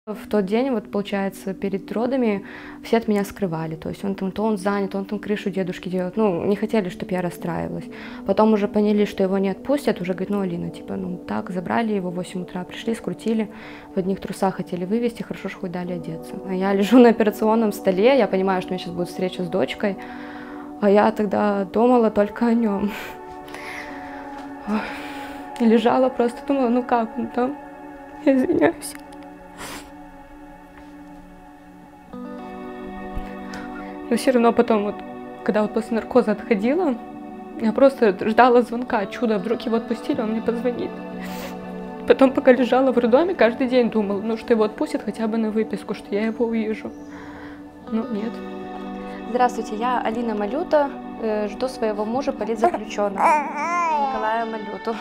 В тот день, вот получается, перед родами все от меня скрывали. То есть он там, то он занят, он там крышу дедушки делает. Ну, не хотели, чтобы я расстраивалась. Потом уже поняли, что его не отпустят. Уже говорят, ну, Алина, типа, ну, так, забрали его в 8 утра, пришли, скрутили, в одних трусах хотели вывести, хорошо, что хоть дали одеться. А я лежу на операционном столе, я понимаю, что у меня сейчас будет встреча с дочкой, а я тогда думала только о нем. И лежала просто, думала, ну как он там? Я извиняюсь. Но все равно потом, вот, когда вот после наркоза отходила, я просто ждала звонка, чудо, вдруг его отпустили, он мне позвонит. Потом, пока лежала в роддоме, каждый день думала, ну, что его отпустят хотя бы на выписку, что я его увижу. Ну, нет. Здравствуйте, я Алина Малюта, жду своего мужа, политзаключенного, Николая Малюту.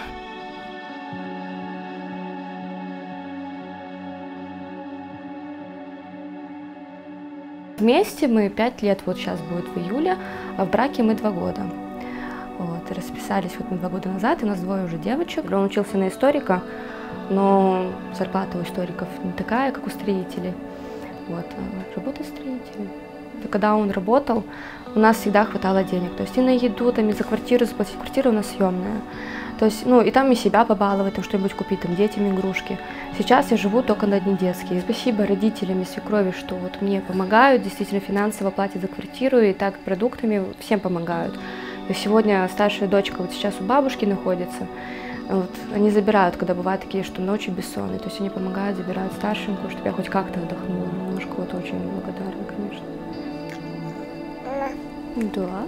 Вместе мы 5 лет, вот сейчас будет в июле, а в браке мы 2 года. Вот, расписались вот мы 2 года назад, и у нас 2 уже девочек. Он учился на историка, но зарплата у историков не такая, как у строителей. Вот, работа строителей. Когда он работал, у нас всегда хватало денег. То есть и на еду, там, и за квартиру заплатить. Квартира у нас съемная. То есть, ну, и там и себя побаловать, там что-нибудь купить, там, детям игрушки. Сейчас я живу только на одни детские. И спасибо родителям и свекрови, что вот мне помогают, действительно финансово платят за квартиру, и так продуктами всем помогают. И сегодня старшая дочка вот сейчас у бабушки находится. Вот, они забирают, когда бывают такие, что ночи бессонные. То есть они помогают, забирают старшенькую, чтобы я хоть как-то отдохнула немножко. Вот очень благодарна, конечно. Да.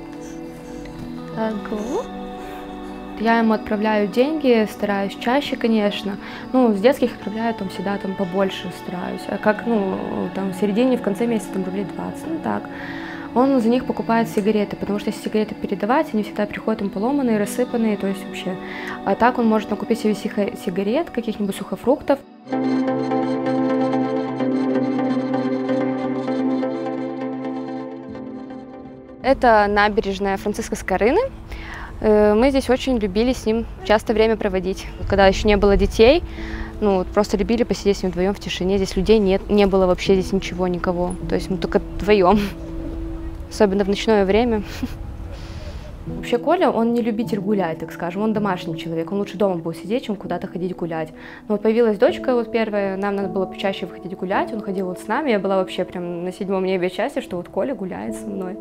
Ага. Я ему отправляю деньги, стараюсь чаще, конечно. Ну, с детских отправляю там всегда там побольше стараюсь. А как, ну, там в середине, в конце месяца там рублей 20, ну так. Он за них покупает сигареты, потому что если сигареты передавать, они всегда приходят им поломанные, рассыпанные, то есть вообще. А так он может накупить себе сигарет, каких-нибудь сухофруктов. Это набережная Франциска Скорины. Мы здесь очень любили с ним часто время проводить. Когда еще не было детей, ну, просто любили посидеть с ним вдвоем в тишине. Здесь людей нет, не было вообще здесь ничего, никого. То есть мы только вдвоем, особенно в ночное время. Вообще Коля, он не любитель гулять, так скажем, он домашний человек, он лучше дома будет сидеть, чем куда-то ходить гулять. Но вот появилась дочка вот первая, нам надо было почаще выходить гулять, он ходил вот с нами, я была вообще прям на 7-м небе счастья, что вот Коля гуляет со мной.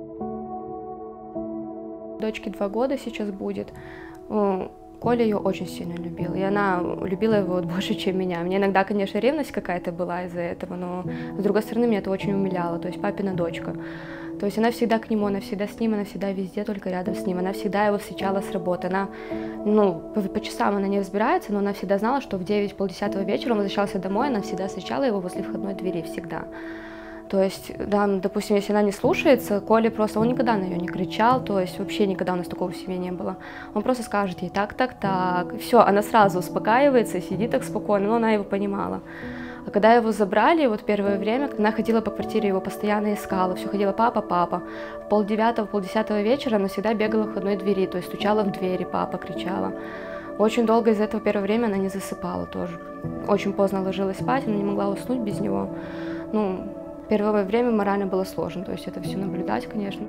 Дочке 2 года сейчас будет. Коля ее очень сильно любил, и она любила его вот больше, чем меня. Мне иногда, конечно, ревность какая-то была из-за этого, но с другой стороны меня это очень умиляло, то есть папина дочка. То есть она всегда к нему, она всегда с ним, она всегда везде, только рядом с ним. Она всегда его встречала с работы. Она, ну, по часам она не разбирается, но она всегда знала, что в 9, полдесятого вечера он возвращался домой, она всегда встречала его возле входной двери, всегда. То есть, да, допустим, если она не слушается, Коля просто, он никогда на нее не кричал, то есть вообще никогда у нас такого в семье не было. Он просто скажет ей так, так, так, все, она сразу успокаивается, сидит так спокойно, но она его понимала. А когда его забрали, вот первое время, она ходила по квартире, его постоянно искала, все ходила папа, папа. В 9:30, полдесятого вечера она всегда бегала к входной двери, то есть стучала в двери, папа кричала. Очень долго из-за этого первое время она не засыпала тоже. Очень поздно ложилась спать, она не могла уснуть без него. Ну, первое время морально было сложно, то есть это все наблюдать, конечно.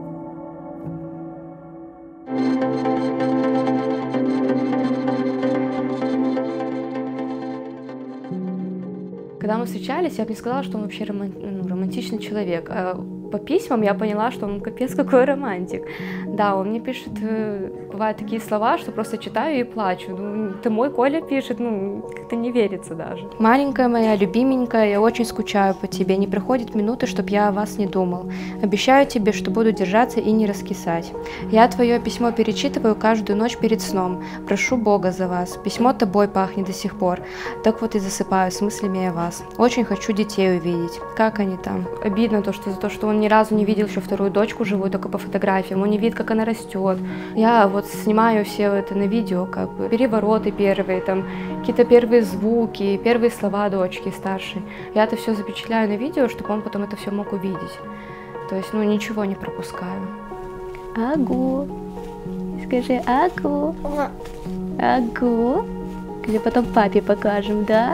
Когда мы встречались, я бы не сказала, что он вообще романтичный человек. А по письмам я поняла, что он капец какой романтик. Да, он мне пишет, бывают такие слова, что просто читаю и плачу. Ну, это мой Коля пишет, ну, как-то не верится даже. Маленькая моя, любименькая, я очень скучаю по тебе. Не проходит минуты, чтоб я о вас не думал. Обещаю тебе, что буду держаться и не раскисать. Я твое письмо перечитываю каждую ночь перед сном. Прошу Бога за вас. Письмо тобой пахнет до сих пор. Так вот и засыпаю с мыслями о вас. Очень хочу детей увидеть. Как они там? Обидно то, что за то, что он ни разу не видел еще вторую дочку живую, только по фотографиям. Он не видит, как она растет. Я вот снимаю все это на видео, как бы перевороты первые, там какие-то первые звуки, первые слова дочки старшей. Я это все запечатляю на видео, чтобы он потом это все мог увидеть. То есть, ну, ничего не пропускаю. Агу. Скажи агу. Агу. Или потом папе покажем, да?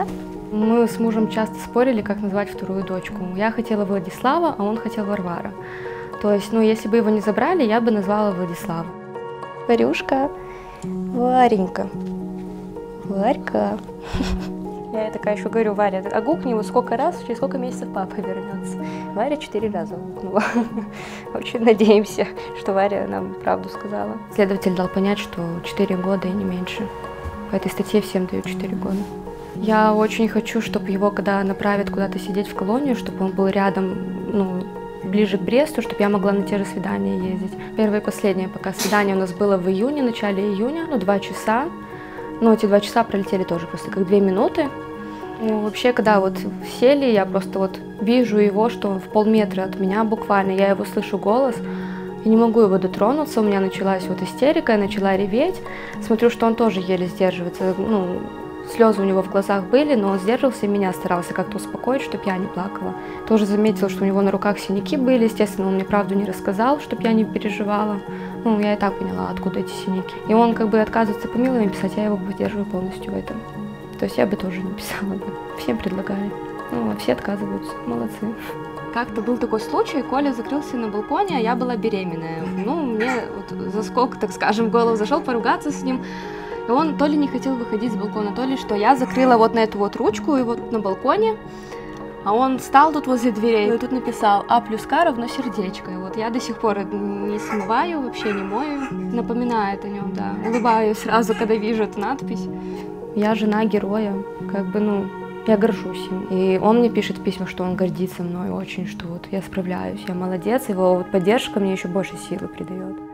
Мы с мужем часто спорили, как назвать вторую дочку. Я хотела Владислава, а он хотел Варвара. То есть, если бы его не забрали, я бы назвала Владислава. Варюшка, Варенька, Варька. Я такая еще говорю: Варя, а гукни его сколько раз, через сколько месяцев папа вернется. Варя 4 раза гукнула. Очень надеемся, что Варя нам правду сказала. Следователь дал понять, что 4 года и не меньше. По этой статье всем дают 4 года. Я очень хочу, чтобы его, когда направят куда-то сидеть в колонию, чтобы он был рядом, ближе к Бресту, чтобы я могла на те же свидания ездить. Первое и последнее пока свидание у нас было в июне, в начале июня, 2 часа. Но эти 2 часа пролетели тоже просто как 2 минуты. Вообще, когда сели, я просто вижу его, что он в полметра от меня буквально, я его слышу голос, я не могу его дотронуться, у меня началась истерика, я начала реветь. Смотрю, что он тоже еле сдерживается, слезы у него в глазах были, но он сдерживался и меня старался как-то успокоить, чтобы я не плакала. Тоже заметила, что у него на руках синяки были, естественно, он мне правду не рассказал, чтобы я не переживала. Я и так поняла, откуда эти синяки. И он отказывается помилование писать, я его поддерживаю полностью в этом. То есть я бы тоже не писала бы. Всем предлагали. Все отказываются. Молодцы. Как-то был такой случай, Коля закрылся на балконе, а я была беременная. Мне заскок, так скажем, в голову зашел поругаться с ним. И он то ли не хотел выходить с балкона, то ли что. Я закрыла на эту ручку и на балконе. А он встал тут возле дверей и тут написал А + К = сердечко. И я до сих пор не смываю, вообще не мою. Напоминает о нем, да. Улыбаюсь сразу, когда вижу эту надпись. Я жена героя, я горжусь им. И он мне пишет письма, что он гордится мной очень, что я справляюсь, я молодец. Его поддержка мне еще больше силы придает.